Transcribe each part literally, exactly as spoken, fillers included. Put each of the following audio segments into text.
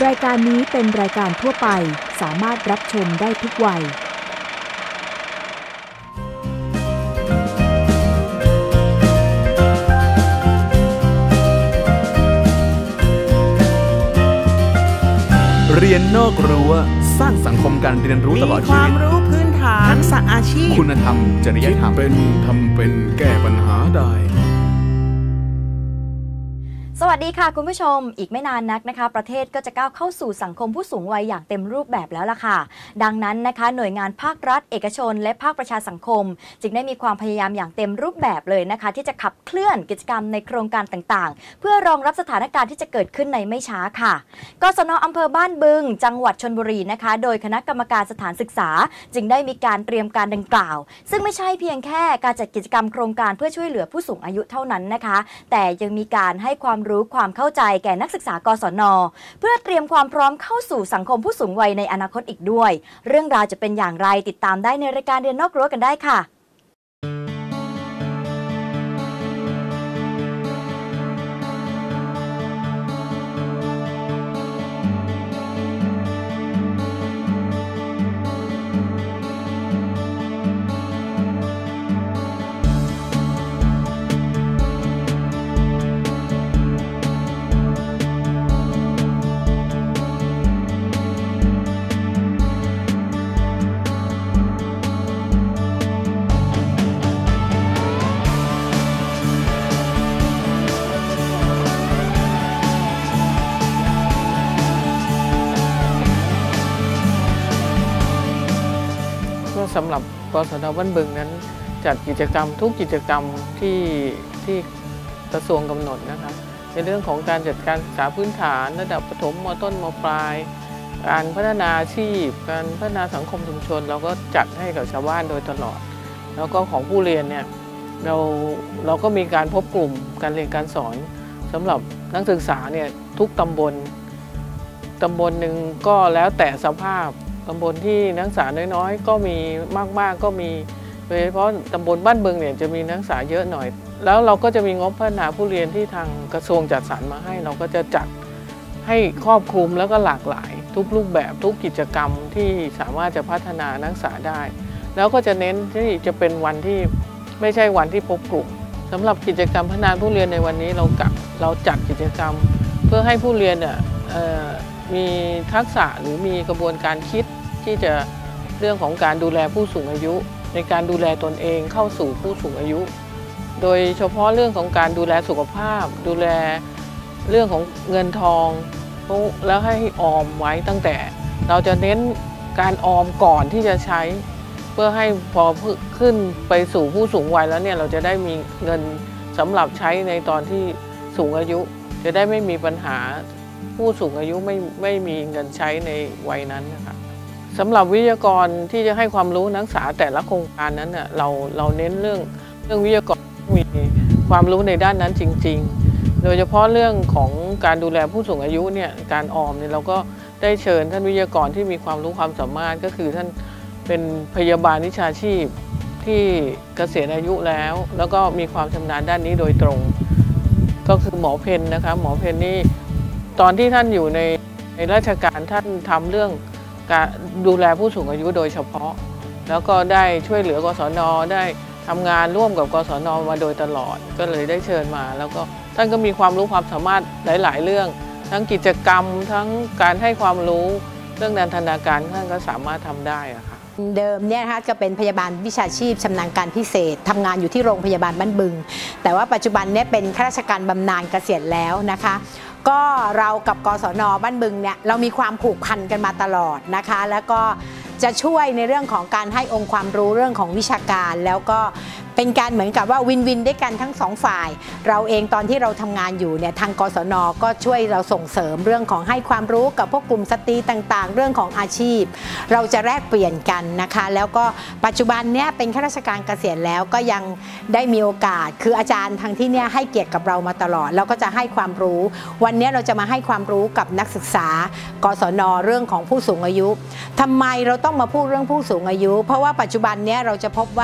รายการนี้เป็นรายการทั่วไปสามารถรับชมได้ทุกวัยเรียนนอกรั้วสร้างสังคมการเรียนรู้ตลอดชีวิตมีความรู้พื้นฐานทักษะอาชีพคุณธรรมจริยธรรมเป็นทำเป็นแก้ปัญหาได้สวัสดีค่ะคุณผู้ชมอีกไม่นานนักนะคะประเทศก็จะก้าวเข้าสู่สังคมผู้สูงวัยอย่างเต็มรูปแบบแล้วล่ะค่ะดังนั้นนะคะหน่วยงานภาครัฐเอกชนและภาคประชาสังคมจึงได้มีความพยายามอย่างเต็มรูปแบบเลยนะคะที่จะขับเคลื่อนกิจกรรมในโครงการต่างๆเพื่อรองรับสถานการณ์ที่จะเกิดขึ้นในไม่ช้าค่ะกศน.อำเภอบ้านบึงจังหวัดชลบุรีนะคะโดยคณะกรรมการสถานศึกษาจึงได้มีการเตรียมการดังกล่าวซึ่งไม่ใช่เพียงแค่การจัดกิจกรรมโครงการเพื่อช่วยเหลือผู้สูงอายุเท่านั้นนะคะแต่ยังมีการให้ความรู้ความเข้าใจแก่นักศึกษากศน.เพื่อเตรียมความพร้อมเข้าสู่สังคมผู้สูงวัยในอนาคตอีกด้วยเรื่องราวจะเป็นอย่างไรติดตามได้ในรายการเรียนนอกรั้วกันได้ค่ะสำหรับกศน.บ้านบึงนั้นจัดกิจกรรมทุกกิจกรรมที่ที่กระทรวงกำหนดนะคะในเรื่องของการจัดการศึกษาพื้นฐานระดับประถมม.ต้นม.ปลายการพัฒนาอาชีพการพัฒนาสังคมชุมชนเราก็จัดให้กับชาวบ้านโดยตลอดแล้วก็ของผู้เรียนเนี่ยเราเราก็มีการพบกลุ่มการเรียนการสอนสำหรับนักศึกษาเนี่ยทุกตำบลตำบลหนึ่งก็แล้วแต่สภาพตำบลที่นักศึกษาน้อยๆก็มีมากๆก็มีโดยเฉพาะตำบลบ้านบึงเนี่ยจะมีนักศึกษาเยอะหน่อยแล้วเราก็จะมีงบพัฒนาผู้เรียนที่ทางกระทรวงจัดสรรมาให้เราก็จะจัดให้ครอบคลุมแล้วก็หลากหลายทุกรูปแบบทุกกิจกรรมที่สามารถจะพัฒนานักศึกษาได้แล้วก็จะเน้นที่จะเป็นวันที่ไม่ใช่วันที่พบกลุ่มสำหรับกิจกรรมพัฒนาผู้เรียนในวันนี้เรากับเราจัดกิจกรรมเพื่อให้ผู้เรียนเนี่ยมีทักษะหรือมีกระบวนการคิดที่จะเรื่องของการดูแลผู้สูงอายุในการดูแลตนเองเข้าสู่ผู้สูงอายุโดยเฉพาะเรื่องของการดูแลสุขภาพดูแลเรื่องของเงินทองแล้วให้ออมไว้ตั้งแต่เราจะเน้นการออมก่อนที่จะใช้เพื่อให้พอขึ้นไปสู่ผู้สูงวัยแล้วเนี่ยเราจะได้มีเงินสำหรับใช้ในตอนที่สูงอายุจะได้ไม่มีปัญหาผู้สูงอายุไม่ไม่มีเงินใช้ในวัยนั้นนะคะสำหรับวิทยากรที่จะให้ความรู้นักศึกษาแต่ละโครงการนั้นน่ะเราเราเน้นเรื่องเรื่องวิทยากรมีความรู้ในด้านนั้นจริงๆโดยเฉพาะเรื่องของการดูแลผู้สูงอายุเนี่ยการออมเนี่ยเราก็ได้เชิญท่านวิทยากรที่มีความรู้ความสามารถก็คือท่านเป็นพยาบาลวิชาชีพที่เกษียณอายุแล้วแล้วก็มีความชำนาญด้านนี้โดยตรงก็คือหมอเพนนะคะหมอเพนนี่ตอนที่ท่านอยู่ในในราชการท่านทำเรื่องการดูแลผู้สูงอายุโดยเฉพาะแล้วก็ได้ช่วยเหลือกศน.ได้ทำงานร่วมกับกศน.มาโดยตลอดก็เลยได้เชิญมาแล้วก็ท่านก็มีความรู้ความสามารถหลายๆเรื่องทั้งกิจกรรมทั้งการให้ความรู้เรื่องนันทนาการท่านก็สามารถทำได้อะค่ะเดิมเนี่ยนะคะจะเป็นพยาบาลวิชาชีพชำนาญการพิเศษทำงานอยู่ที่โรงพยาบาลบ้านบึงแต่ว่าปัจจุบันเนี่ยเป็นข้าราชการบำนาญเกษียณแล้วนะคะก็เรากับกศน.บ้านบึงเนี่ยเรามีความผูกพันกันมาตลอดนะคะแล้วก็จะช่วยในเรื่องของการให้องค์ความรู้เรื่องของวิชาการแล้วก็เป็นการเหมือนกับว่าวินวินด้วยกันทั้งสองฝ่ายเราเองตอนที่เราทำงานอยู่เนี่ยทางกศน.ก็ช่วยเราส่งเสริมเรื่องของให้ความรู้กับพวกกลุ่มสตรีต่างๆเรื่องของอาชีพเราจะแลกเปลี่ยนกันนะคะแล้วก็ปัจจุบันเนี่ยเป็นข้าราชการเกษียณแล้วก็ยังได้มีโอกาสคืออาจารย์ทางที่เนี่ยให้เกียรติกับเรามาตลอดเราก็จะให้ความรู้วันนี้เราจะมาให้ความรู้กับนักศึกษากศน.เรื่องของผู้สูงอายุทำไมเราต้องมาพูดเรื่องผู้สูงอายุเพราะว่าปัจจุบันเนี่ยเราจะพบว่า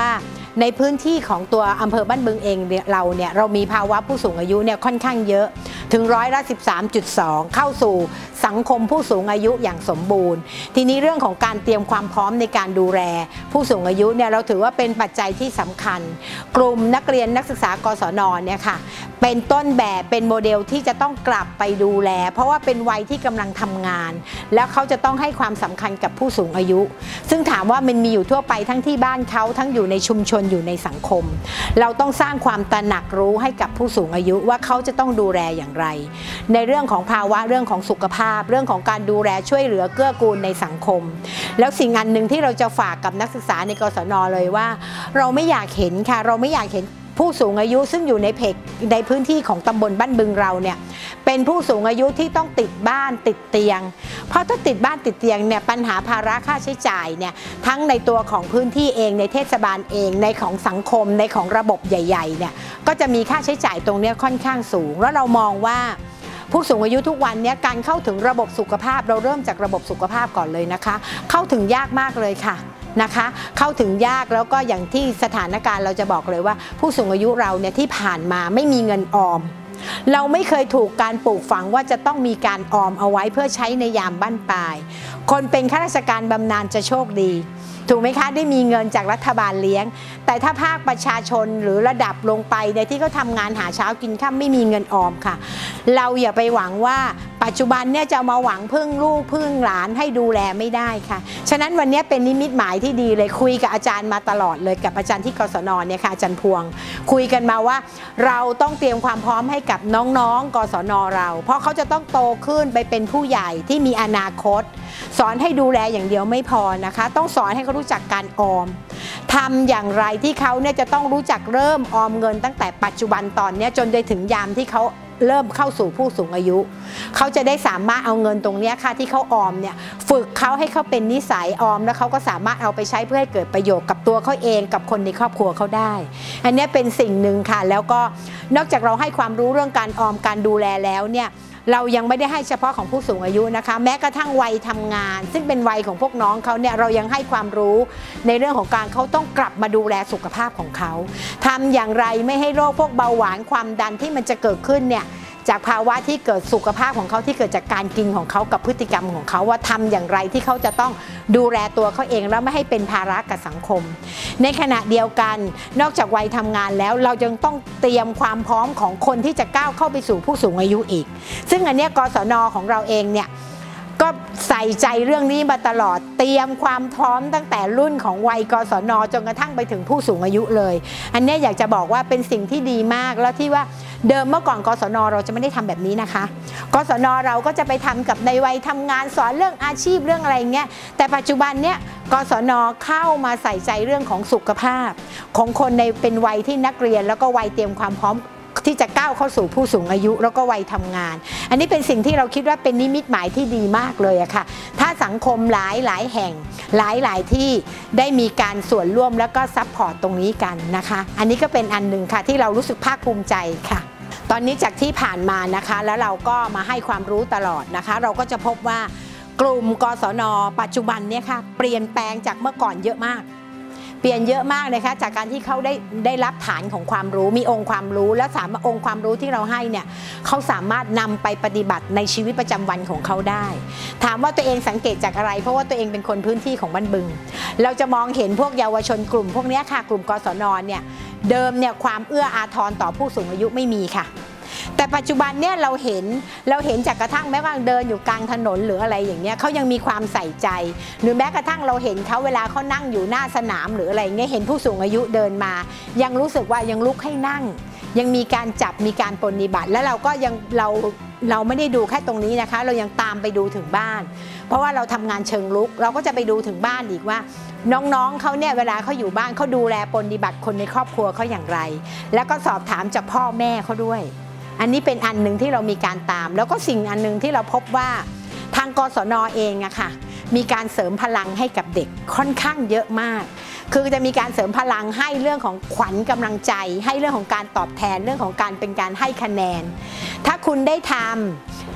ในพื้นที่ของตัวอำเภอบ้านบึงเองเราเนี่ยเรามีภาวะผู้สูงอายุเนี่ยค่อนข้างเยอะถึงร้อยละสิบสามจุดสองเข้าสู่สังคมผู้สูงอายุอย่างสมบูรณ์ทีนี้เรื่องของการเตรียมความพร้อมในการดูแลผู้สูงอายุเนี่ยเราถือว่าเป็นปัจจัยที่สำคัญกลุ่มนักเรียนนักศึกษากศน.เนี่ยค่ะเป็นต้นแบบเป็นโมเดลที่จะต้องกลับไปดูแลเพราะว่าเป็นวัยที่กำลังทำงานแล้วเขาจะต้องให้ความสำคัญกับผู้สูงอายุซึ่งถามว่ามันมีอยู่ทั่วไปทั้งที่บ้านเขาทั้งอยู่ในชุมชนอยู่ในสังคมเราต้องสร้างความตระหนักรู้ให้กับผู้สูงอายุว่าเขาจะต้องดูแลอย่างไรในเรื่องของภาวะเรื่องของสุขภาพเรื่องของการดูแลช่วยเหลือเกื้อกูลในสังคมแล้วสิ่งอันหนึ่งที่เราจะฝากกับนักศึกษาในกศน.เลยว่าเราไม่อยากเห็นค่ะเราไม่อยากเห็นผู้สูงอายุซึ่งอยู่ในเพกในพื้นที่ของตำบลบ้านบึงเราเนี่ยเป็นผู้สูงอายุที่ต้องติดบ้านติดเตียงเพราะถ้าติดบ้านติดเตียงเนี่ยปัญหาภาระค่าใช้จ่ายเนี่ยทั้งในตัวของพื้นที่เองในเทศบาลเองในของสังคมในของระบบใหญ่ๆเนี่ยก็จะมีค่าใช้จ่ายตรงนี้ค่อนข้างสูงแล้วเรามองว่าผู้สูงอายุทุกวันนี้การเข้าถึงระบบสุขภาพเราเริ่มจากระบบสุขภาพก่อนเลยนะคะเข้าถึงยากมากเลยค่ะนะคะเข้าถึงยากแล้วก็อย่างที่สถานการณ์เราจะบอกเลยว่าผู้สูงอายุเราเนี่ยที่ผ่านมาไม่มีเงินออมเราไม่เคยถูกการปลูกฝังว่าจะต้องมีการออมเอาไว้เพื่อใช้ในยามบั้นปลายคนเป็นข้าราชการบำนาญจะโชคดีถูกไหมคะได้มีเงินจากรัฐบาลเลี้ยงแต่ถ้าภาคประชาชนหรือระดับลงไปในที่เขาทำงานหาเช้ากินค่ำไม่มีเงินออมค่ะเราอย่าไปหวังว่าปัจจุบันเนี่ยจะมาหวังพึ่งลูกพึ่งหลานให้ดูแลไม่ได้ค่ะฉะนั้นวันนี้เป็นนิมิตหมายที่ดีเลยคุยกับอาจารย์มาตลอดเลยกับอาจารย์ที่กศน.เนี่ยค่ะอาจารย์พวงคุยกันมาว่าเราต้องเตรียมความพร้อมให้กับน้องๆกศน.เราเพราะเขาจะต้องโตขึ้นไปเป็นผู้ใหญ่ที่มีอนาคตสอนให้ดูแลอย่างเดียวไม่พอนะคะต้องสอนให้เขารู้จักการออมทำอย่างไรที่เขาเนี่ยจะต้องรู้จักเริ่มออมเงินตั้งแต่ปัจจุบันตอนนี้จนไปถึงยามที่เขาเริ่มเข้าสู่ผู้สูงอายุเขาจะได้สามารถเอาเงินตรงนี้ค่ะที่เขาออมเนี่ยฝึกเขาให้เขาเป็นนิสัยออมแล้วเขาก็สามารถเอาไปใช้เพื่อให้เกิดประโยชน์กับตัวเขาเองกับคนในครอบครัวเขาได้อันนี้เป็นสิ่งหนึ่งค่ะแล้วก็นอกจากเราให้ความรู้เรื่องการออมการดูแลแล้วเนี่ยเรายังไม่ได้ให้เฉพาะของผู้สูงอายุนะคะแม้กระทั่งวัยทำงานซึ่งเป็นวัยของพวกน้องเขาเนี่ยเรายังให้ความรู้ในเรื่องของการเขาต้องกลับมาดูแลสุขภาพของเขาทำอย่างไรไม่ให้โรคพวกเบาหวานความดันที่มันจะเกิดขึ้นเนี่ยจากภาวะที่เกิดสุขภาพของเขาที่เกิดจากการกินของเขากับพฤติกรรมของเขาว่าทำอย่างไรที่เขาจะต้องดูแลตัวเขาเองแล้วไม่ให้เป็นภาระกับสังคมในขณะเดียวกันนอกจากวัยทำงานแล้วเรายังต้องเตรียมความพร้อมของคนที่จะก้าวเข้าไปสู่ผู้สูงอายุอีกซึ่งอันนี้กศน.ของเราเองเนี่ยก็ใส่ใจเรื่องนี้มาตลอดเตรียมความพร้อมตั้งแต่รุ่นของวัยกศน.จนกระทั่งไปถึงผู้สูงอายุเลยอันนี้อยากจะบอกว่าเป็นสิ่งที่ดีมากแล้วที่ว่าเดิมเมื่อก่อนกศน.เราจะไม่ได้ทำแบบนี้นะคะกศน.เราก็จะไปทำกับในวัยทำงานสอนเรื่องอาชีพเรื่องอะไรเงี้ยแต่ปัจจุบันเนี้ยกศน.เข้ามาใส่ใจเรื่องของสุขภาพของคนในเป็นวัยที่นักเรียนแล้วก็วัยเตรียมความพร้อมที่จะก้าวเข้าสู่ผู้สูงอายุแล้วก็วัยทำงานอันนี้เป็นสิ่งที่เราคิดว่าเป็นนิมิตหมายที่ดีมากเลยอะค่ะถ้าสังคมหลายหลายแห่งหลายหลายที่ได้มีการส่วนร่วมแล้วก็ซัพพอร์ตตรงนี้กันนะคะอันนี้ก็เป็นอันหนึ่งค่ะที่เรารู้สึกภาคภูมิใจค่ะตอนนี้จากที่ผ่านมานะคะแล้วเราก็มาให้ความรู้ตลอดนะคะเราก็จะพบว่ากลุ่มกศน.ปัจจุบันเนี่ยค่ะเปลี่ยนแปลงจากเมื่อก่อนเยอะมากเปลี่ยนเยอะมากเลยค่ะจากการที่เขาได้ได้รับฐานของความรู้มีองค์ความรู้และสามารถองค์ความรู้ที่เราให้เนี่ยเขาสามารถนำไปปฏิบัติในชีวิตประจำวันของเขาได้ถามว่าตัวเองสังเกตจากอะไรเพราะว่าตัวเองเป็นคนพื้นที่ของบ้านบึงเราจะมองเห็นพวกเยาวชนกลุ่มพวกนี้ค่ะกลุ่มกศน.เนี่ยเดิมเนี่ยความเอื้ออาทรต่อผู้สูงอายุไม่มีค่ะแต่ปัจจุบันเนี่ยเราเห็นเราเห็นจากกระทั่งแม้ว่าเดินอยู่กลางถนนหรืออะไรอย่างเงี้ยเขายังมีความใส่ใจหรือแม้กระทั่งเราเห็นเขาเวลาเขานั่งอยู่หน้าสนามหรืออะไรเงี้ยเห็นผู้สูงอายุเดินมายังรู้สึกว่ายังลุกให้นั่งยังมีการจับมีการปฏิบัติแล้วเราก็ยังเราเราไม่ได้ดูแค่ตรงนี้นะคะเรายังตามไปดูถึงบ้านเพราะว่าเราทำงานเชิงลุกเราก็จะไปดูถึงบ้านอีกว่าน้องๆเขาเนี่ยเวลาเขาอยู่บ้านเขาดูแลปฏิบัติคนในครอบครัวเขาอย่างไรแล้วก็สอบถามจากพ่อแม่เขาด้วยอันนี้เป็นอันหนึ่งที่เรามีการตามแล้วก็สิ่งอันหนึ่งที่เราพบว่าทางกศน.เองอะค่ะมีการเสริมพลังให้กับเด็กค่อนข้างเยอะมากคือจะมีการเสริมพลังให้เรื่องของขวัญกำลังใจให้เรื่องของการตอบแทนเรื่องของการเป็นการให้คะแนนถ้าคุณได้ทำ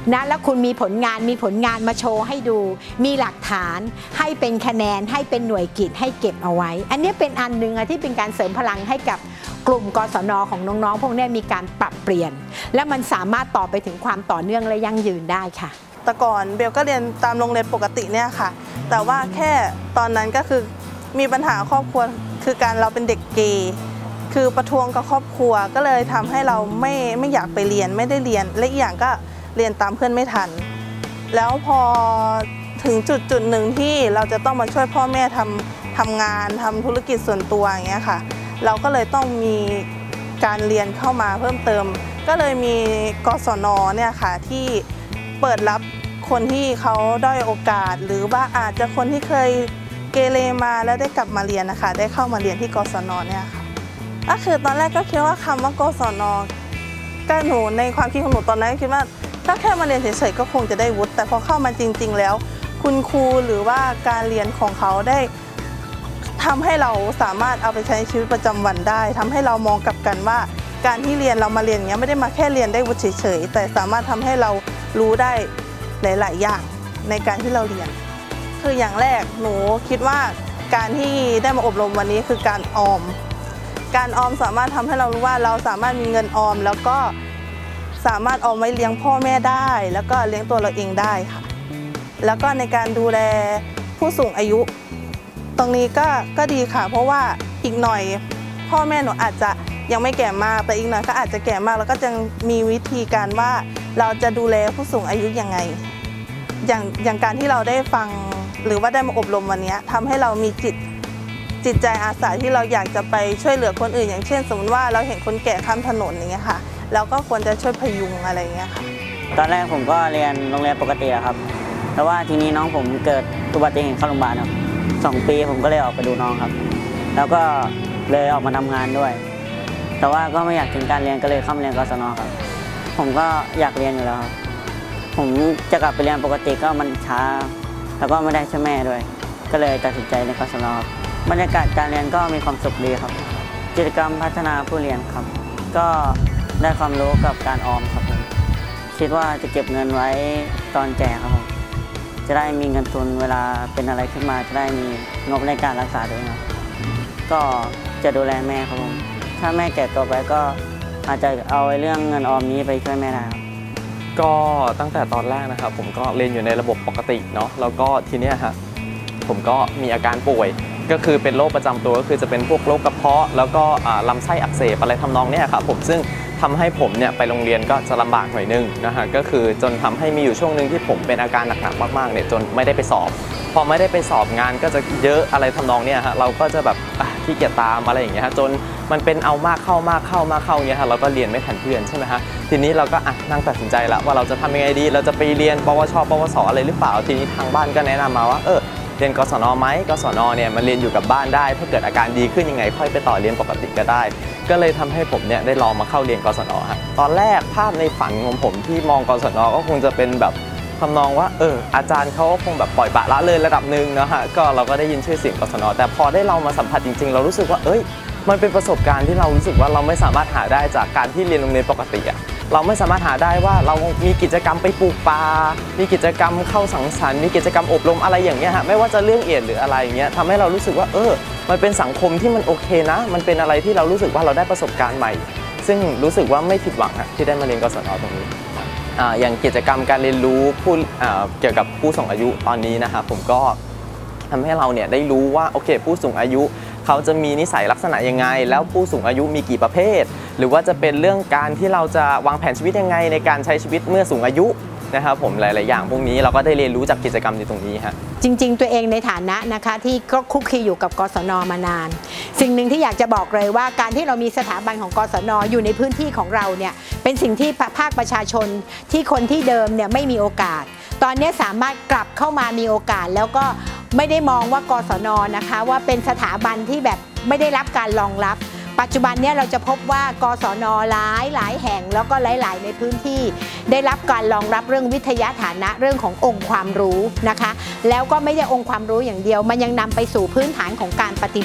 นะแล้วคุณมีผลงานมีผลงานมาโชว์ให้ดูมีหลักฐานให้เป็นคะแนนให้เป็นหน่วยกิจให้เก็บเอาไว้อันนี้เป็นอันหนึ่งที่เป็นการเสริมพลังให้กับกลุ่มกศน.ของน้องๆพวกนี้มีการปรับเปลี่ยนและมันสามารถต่อไปถึงความต่อเนื่องและยั่งยืนได้ค่ะแต่ก่อนเบลก็เรียนตามโรงเรียนปกติเนี่ยค่ะแต่ว่าแค่ตอนนั้นก็คือมีปัญหาครอบครัวคือการเราเป็นเด็กเกย์คือประท้วงกับครอบครัวก็เลยทำให้เราไม่ไม่อยากไปเรียนไม่ได้เรียนและอีกอย่างก็เรียนตามเพื่อนไม่ทันแล้วพอถึงจุดจุดหนึ่งที่เราจะต้องมาช่วยพ่อแม่ทำทำงานทำธุรกิจส่วนตัวอย่างเงี้ยค่ะเราก็เลยต้องมีการเรียนเข้ามาเพิ่มเติมก็เลยมีกศน.เนี่ยค่ะที่เปิดรับคนที่เขาด้อยโอกาสหรือว่าอาจจะคนที่เคยเกเรมาแล้วได้กลับมาเรียนนะคะได้เข้ามาเรียนที่กศน.เนี่ยค่ะก็คือตอนแรกก็คิดว่าคำว่ากศน.ก็หนูในความคิดของหนูตอนนั้นคิดว่าถ้าแค่มาเรียนเฉยๆก็คงจะได้วุฒิแต่พอเข้ามาจริงๆแล้วคุณครูหรือว่าการเรียนของเขาได้ทำให้เราสามารถเอาไปใช้ชีวิตประจำวันได้ทำให้เรามองกลับกันว่าการที่เรียนเรามาเรียนอย่างเงี้ยไม่ได้มาแค่เรียนได้วุฒิเฉยๆแต่สามารถทำให้เรารู้ได้หลายๆอย่างในการที่เราเรียนคืออย่างแรกหนูคิดว่าการที่ได้มาอบรมวันนี้คือการออมการออมสามารถทำให้เรารู้ว่าเราสามารถมีเงินออมแล้วก็สามารถออมไว้เลี้ยงพ่อแม่ได้แล้วก็เลี้ยงตัวเราเองได้ค่ะแล้วก็ในการดูแลผู้สูงอายุตรงนี้ก็ก็ดีค่ะเพราะว่าอีกหน่อยพ่อแม่หนูอาจจะยังไม่แก่มากแต่อีกหน่อยก็อาจจะแก่มากแล้วก็จะมีวิธีการว่าเราจะดูแลผู้สูงอายุยังไงอย่างอย่างการที่เราได้ฟังหรือว่าได้มาอบรมวันนี้ทำให้เรามีจิตจิตใจอาสาที่เราอยากจะไปช่วยเหลือคนอื่นอย่างเช่นสมมติว่าเราเห็นคนแก่ข้ามถนนอย่างเงี้ยค่ะเราก็ควรจะช่วยพยุงอะไรอย่างเงี้ยค่ะตอนแรกผมก็เรียนโรงเรียนปกติครับแต่ว่าทีนี้น้องผมเกิดอุบัติเหตุเข้าโรงพยาบาลครับสองปีผมก็เลยออกไปดูน้องครับแล้วก็เลยออกมาทำงานด้วยแต่ว่าก็ไม่อยากทิ้งการเรียนก็เลยเข้ามาเรียนกศน.ครับผมก็อยากเรียนอยู่แล้วครับผมจะกลับไปเรียนปกติก็มันช้าแล้วก็ไม่ได้ช่วยแม่ด้วยก็เลยตัดสินใจในกศน.ครับบรรยากาศการเรียนก็มีความสุขดีครับกิจกรรมพัฒนาผู้เรียนครับก็ได้ความรู้กับการออมครับผมคิดว่าจะเก็บเงินไว้ตอนแก่ครับผมจะได้มีเงินทุนเวลาเป็นอะไรขึ้นมาจะได้มีงบในการรักษาด้วยครับก็จะดูแลแม่ครับผมถ้าแม่แก่ตัวไปก็อาจจะเอาเรื่องเงินออมนี้ไปช่วยแม่ได้ครับก็ตั้งแต่ตอนแรกนะครับผมก็เรียนอยู่ในระบบปกติเนาะแล้วก็ทีเนี้ยฮะผมก็มีอาการป่วยก็คือเป็นโรคประจำตัวก็คือจะเป็นพวกโรคกระเพาะแล้วก็ลำไส้อักเสบอะไรทำนองเนี้ยครับผมซึ่งทำให้ผมเนี่ยไปโรงเรียนก็จะลำบากหน่อยนึงนะฮะก็คือจนทำให้มีอยู่ช่วงนึงที่ผมเป็นอาการหนักๆมากๆเนี่ยจนไม่ได้ไปสอบพอไม่ได้ไปสอบงานก็จะเยอะอะไรทำนองเนี้ยฮะเราก็จะแบบขี้เกียจตามอะไรอย่างเงี้ยฮะจนมันเป็นเอามากเข้ามากเข้ามากเข้าเงี้ยฮะเราก็เรียนไม่ทันเพื่อนใช่ไหมฮะทีนี้เราก็อ่ะนั่งตัดสินใจแล้วว่าเราจะทำยังไงดีเราจะไปเรียนปวชปวสอะไรหรือเปล่าทีนี้ทางบ้านก็แนะนำมาว่าเออเรียนกศน.ไหมกศน.เนี่ยมันเรียนอยู่กับบ้านได้ถ้าเกิดอาการดีขึ้นยังไงค่อยไปต่อเรียนปกติก็ได้ก็เลยทำให้ผมเนี่ยได้ลองมาเข้าเรียนกศน.ฮะตอนแรกภาพในฝันของผมที่มองกศน.ก็คงจะเป็นแบบทำนองว่าเอออาจารย์เขาคงแบบปล่อยปละละเลยระดับหนึ่งนะฮะก็เราก็ได้ยินชื่อเสียงกศน.แต่พอได้เรามาสัมผัสจริงๆเรารู้สึกว่าเอ้ยมันเป็นประสบการณ์ที่เรารู้สึกว่าเราไม่สามารถหาได้จากการที่เรียนโรงเรียนปกติอะเราไม่สามารถหาได้ว่าเรามีกิจกรรมไปปลูกป่ามีกิจกรรมเข้าสังสรรค์มีกิจกรรมอบรมอะไรอย่างเงี้ยฮะไม่ว่าจะเรื่องเอียดหรืออะไรอย่างเงี้ยทำให้เรารู้สึกว่าเออมันเป็นสังคมที่มันโอเคนะมันเป็นอะไรที่เรารู้สึกว่าเราได้ประสบการณ์ใหม่ซึ่งรู้สึกว่าไม่ผิดหวังที่ได้มาเรียนกศน.ตรงนี้อย่างกิจกรรมการเรียนรู้ผู้เกี่ยวกับผู้สูงอายุตอนนี้นะครับผมก็ทำให้เราเนี่ยได้รู้ว่าโอเคผู้สูงอายุเขาจะมีนิสัยลักษณะยังไงแล้วผู้สูงอายุมีกี่ประเภทหรือว่าจะเป็นเรื่องการที่เราจะวางแผนชีวิตยังไงในการใช้ชีวิตเมื่อสูงอายุนะครับผมหลายๆอย่างพวกนี้เราก็ได้เรียนรู้จากกิจกรรมในตรงนี้ฮะจริงๆตัวเองในฐานะนะคะที่ก็คุกคีอยู่กับกศน.มานานสิ่งหนึ่งที่อยากจะบอกเลยว่าการที่เรามีสถาบันของกศน.อยู่ในพื้นที่ของเราเนี่ยเป็นสิ่งที่ภาคประชาชนที่คนที่เดิมเนี่ยไม่มีโอกาสตอนนี้สามารถกลับเข้ามามีโอกาสแล้วก็ไม่ได้มองว่ากศน.นะคะว่าเป็นสถาบันที่แบบไม่ได้รับการรองรับปัจจุบันนี้เราจะพบว่ากศน.หลายหลายแห่งแล้วก็หลายๆในพื้นที่ได้รับการรองรับเรื่องวิทยาฐานะเรื่องขององค์ความรู้นะคะแล้วก็ไม่ใช่องค์ความรู้อย่างเดียวมันยังนำไปสู่พื้นฐานของการปฏิบัติ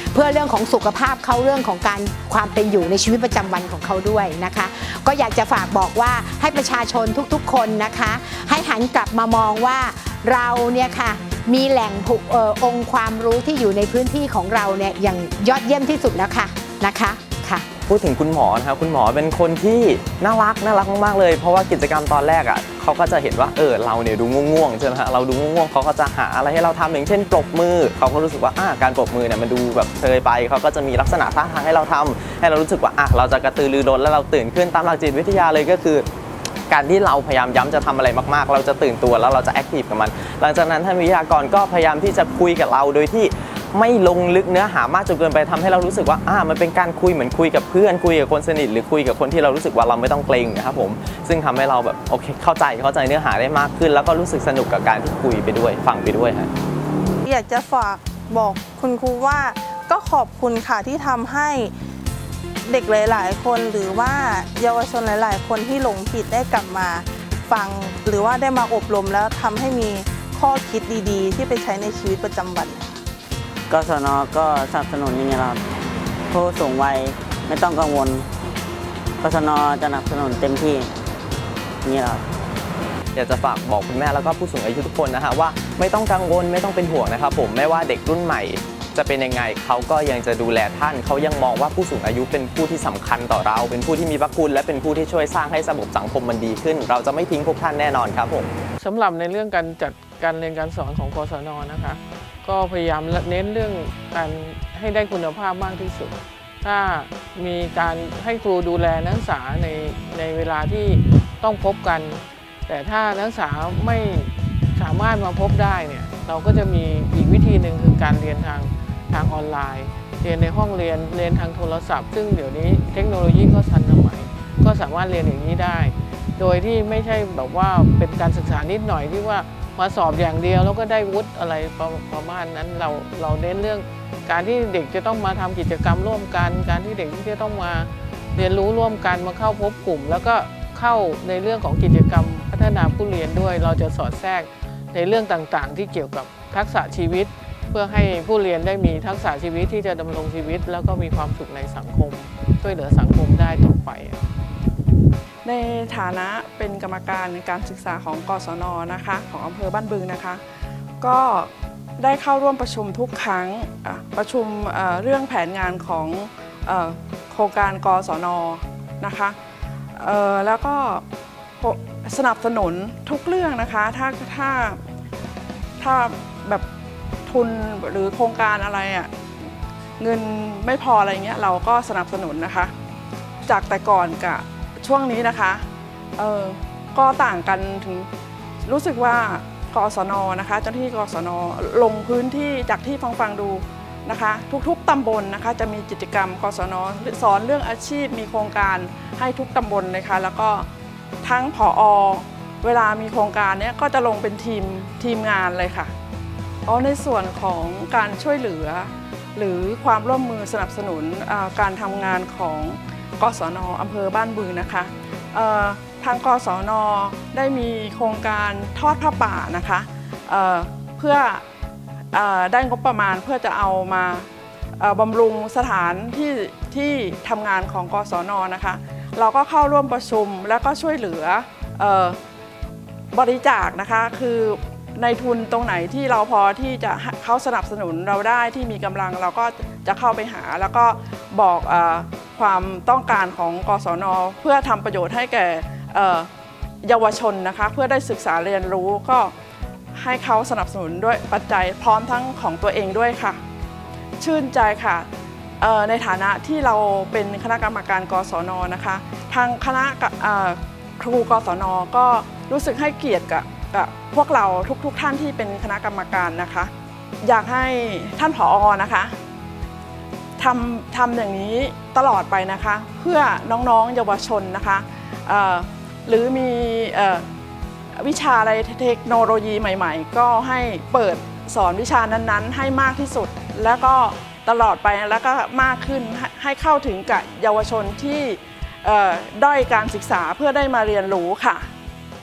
เพื่อเรื่องของสุขภาพเขาเรื่องของการความเป็นอยู่ในชีวิตประจำวันของเขาด้วยนะคะก็อยากจะฝากบอกว่าให้ประชาชนทุกๆคนนะคะให้หันกลับมามองว่าเราเนี่ยค่ะมีแหล่งเอ่อองค์ความรู้ที่อยู่ในพื้นที่ของเราเนี่ยอย่างยอดเยี่ยมที่สุดแล้วค่ะนะคะค่ะพูดถึงคุณหมอนะครับคุณหมอเป็นคนที่น่ารักน่ารักมากๆเลยเพราะว่ากิจกรรมตอนแรกอ่ะเขาก็จะเห็นว่าเออเราเนี่ยดูง่วงๆใช่ไหมฮะเราดูง่วงๆเขาก็จะหาอะไรให้เราทำอย่างเช่นปรบมือเขาก็รู้สึกว่าอ่าการปรบมือเนี่ยมันดูแบบเชยไปเขาก็จะมีลักษณะท่าทางให้เราทำให้เรารู้สึกว่าอ่ะเราจะกระตือรือร้นแล้วเราตื่นขึ้นตามหลักจิตวิทยาเลยก็คือการที่เราพยายามย้ำจะทำอะไรมากๆเราจะตื่นตัวแล้วเราจะแอคทีฟกับมันหลังจากนั้นท่านวิทยากรก็พยายามที่จะคุยกับเราโดยที่ไม่ลงลึกเนื้อหามากจนเกินไปทำให้เรารู้สึกว่าอ่ามันเป็นการคุยเหมือนคุยกับเพื่อนคุยกับคนสนิทหรือคุยกับคนที่เรารู้สึกว่าเราไม่ต้องเกรงนะครับผมซึ่งทำให้เราแบบโอเคเข้าใจเข้าใจเนื้อหาได้มากขึ้นแล้วก็รู้สึกสนุกกับการที่คุยไปด้วยฟังไปด้วยฮะอยากจะฝากบอกคุณครูว่าก็ขอบคุณค่ะที่ทำให้เด็กหลายๆคนหรือว่าเยาวชนหลายๆคนที่หลงผิดได้กลับมาฟังหรือว่าได้มาอบรมแล้วทำให้มีข้อคิดดีๆที่ไปใช้ในชีวิตประจำวันกศน.ก็สนับสนุนอย่างนี้ครับผู้สูงวัยไม่ต้องกังวลกศน.จะสนับสนุนเต็มที่นี่ครับอยากจะฝากบอกคุณแม่แล้วก็ผู้สูงอายุทุกคนนะฮะว่าไม่ต้องกังวลไม่ต้องเป็นห่วงนะครับผมไม่ว่าเด็กรุ่นใหม่จะเป็นยังไงเขาก็ยังจะดูแลท่านเขายังมองว่าผู้สูงอายุเป็นผู้ที่สำคัญต่อเราเป็นผู้ที่มีพระคุณและเป็นผู้ที่ช่วยสร้างให้ระบบสังคมมันดีขึ้นเราจะไม่ทิ้งพวกท่านแน่นอนครับผมสำหรับในเรื่องการจัดการเรียนการสอนของกศน.นะคะก็พยายามเน้นเรื่องการให้ได้คุณภาพมากที่สุดถ้ามีการให้ครูดูแลนักศึกษาในในเวลาที่ต้องพบกันแต่ถ้านักศึกษาไม่สามารถมาพบได้เนี่ยเราก็จะมีอีกวิธีหนึ่งคือการเรียนทางทางออนไลน์เรียนในห้องเรียนเรียนทางโทรศัพท์ซึ่งเดี๋ยวนี้เทคโนโลยีก็ทันสมัยก็สามารถเรียนอย่างนี้ได้โดยที่ไม่ใช่แบบว่าเป็นการศึกษานิดหน่อยที่ว่ามาสอบอย่างเดียวแล้วก็ได้วุฒิอะไรประมาณนั้นเราเราเน้นเรื่องการที่เด็กจะต้องมาทำกิจกรรมร่วมกันการที่เด็กที่จะต้องมาเรียนรู้ร่วมกันมาเข้าพบกลุ่มแล้วก็เข้าในเรื่องของกิจกรรมพัฒนาผู้เรียนด้วยเราจะสอดแทรกในเรื่องต่างๆที่เกี่ยวกับทักษะชีวิตเพื่อให้ผู้เรียนได้มีทักษะชีวิตที่จะดำรงชีวิตแล้วก็มีความสุขในสังคมช่วยเหลือสังคมได้ต่อไปในฐานะเป็นกรรมการในการศึกษาของกศน.นะคะของอำเภอบ้านบึงนะคะก็ได้เข้าร่วมประชุมทุกครั้งประชุมเรื่องแผนงานของโครงการกศน.นะคะแล้วก็สนับสนุนทุกเรื่องนะคะถ้าถ้าถ้าแบบทุนหรือโครงการอะไรอ่ะเงินไม่พออะไรเงี้ยเราก็สนับสนุนนะคะจากแต่ก่อนกับช่วงนี้นะคะเออก็ต่างกันถึงรู้สึกว่ากศน.นะคะเจ้าหน้าที่กศน.ลงพื้นที่จากที่ฟังฟังดูนะคะทุกๆตำบลนะคะจะมีกิจกรรมกศน.สอนเรื่องอาชีพมีโครงการให้ทุกตำบลเลยค่ะแล้วก็ทั้งผอ.เวลามีโครงการเนี้ยก็จะลงเป็นทีมทีมงานเลยค่ะอ๋อในส่วนของการช่วยเหลือหรือความร่วมมือสนับสนุนการทำงานของกศน.อำเภอบ้านบึงนะคะทางกศน.ได้มีโครงการทอดผ้าป่านะคะเ, เพื่ออได้งบประมาณเพื่อจะเอามาบำรุงสถานที่ที่ทำงานของกศน.นะคะเราก็เข้าร่วมประชุมแล้วก็ช่วยเหลือบริจาคนะคะคือในทุนตรงไหนที่เราพอที่จะเขาสนับสนุนเราได้ที่มีกำลังเราก็จะเข้าไปหาแล้วก็บอกเอความต้องการของกศน.เพื่อทำประโยชน์ให้แก่เยาวชนนะคะเพื่อได้ศึกษาเรียนรู้ก็ให้เขาสนับสนุนด้วยปัจจัยพร้อมทั้งของตัวเองด้วยค่ะชื่นใจค่ะในฐานะที่เราเป็นคณะกรรมการกศน.นะคะทางคณะครูกศน.ก็รู้สึกให้เกียรติกับกับพวกเราทุกๆท่านที่เป็นคณะกรรมการนะคะอยากให้ท่านผอ.นะคะทำทำอย่างนี้ตลอดไปนะคะเพื่อน้องๆเยาวชนนะคะหรือมีวิชาอะไรเทคโนโลยีใหม่ๆก็ให้เปิดสอนวิชานั้นๆให้มากที่สุดแล้วก็ตลอดไปแล้วก็มากขึ้นให้เข้าถึงกับเยาวชนที่ด้อยการศึกษาเพื่อได้มาเรียนรู้ค่ะ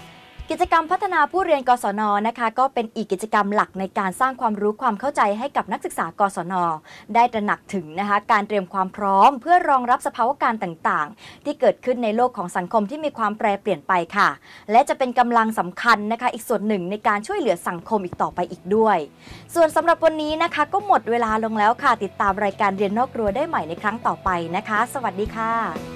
กิจกรรมพัฒนาผู้เรียนกศนนะคะก็เป็นอีกกิจกรรมหลักในการสร้างความรู้ความเข้าใจให้กับนักศึกษากศนได้ตระหนักถึงนะคะการเตรียมความพร้อมเพื่อรองรับสภาวะการต่างๆที่เกิดขึ้นในโลกของสังคมที่มีความแปรเปลี่ยนไปค่ะและจะเป็นกำลังสำคัญนะคะอีกส่วนหนึ่งในการช่วยเหลือสังคมอีกต่อไปอีกด้วยส่วนสำหรับวันนี้นะคะก็หมดเวลาลงแล้วค่ะติดตามรายการเรียนนอกรั้วได้ใหม่ในครั้งต่อไปนะคะสวัสดีค่ะ